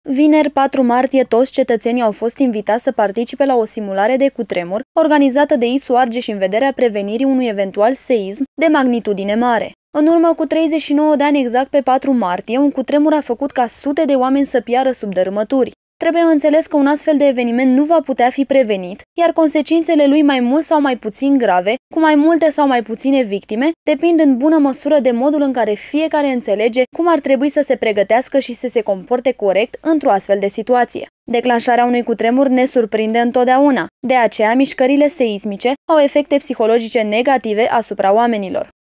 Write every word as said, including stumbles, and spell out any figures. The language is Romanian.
Vineri, patru martie, toți cetățenii au fost invitați să participe la o simulare de cutremur organizată de I S U Argeș în vederea prevenirii unui eventual seism de magnitudine mare. În urmă cu treizeci și nouă de ani, exact pe patru martie, un cutremur a făcut ca sute de oameni să piară sub dărâmături. Trebuie înțeles că un astfel de eveniment nu va putea fi prevenit, iar consecințele lui mai mult sau mai puțin grave, cu mai multe sau mai puține victime, depind în bună măsură de modul în care fiecare înțelege cum ar trebui să se pregătească și să se comporte corect într-o astfel de situație. Declanșarea unui cutremur ne surprinde întotdeauna, de aceea mișcările seismice au efecte psihologice negative asupra oamenilor.